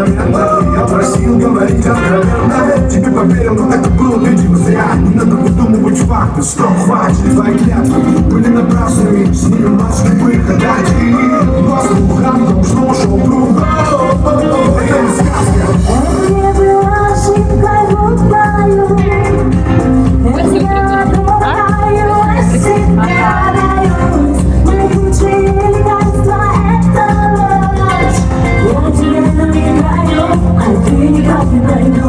момента я просил говорить откровенно. Тебе поверил, но это было, видимо, зря. Не надо выдумывать факты, стоп, хватит. Твои клятвы были напрасными, с ними маски выходать. И воздухом должно ушел кругом. Это не сказка. Не была ошибкой глупою. Я думаю, себя даюсь. Наихудшие лекарства — это ложь. Я тебе намекаю, а ты никак не поймешь.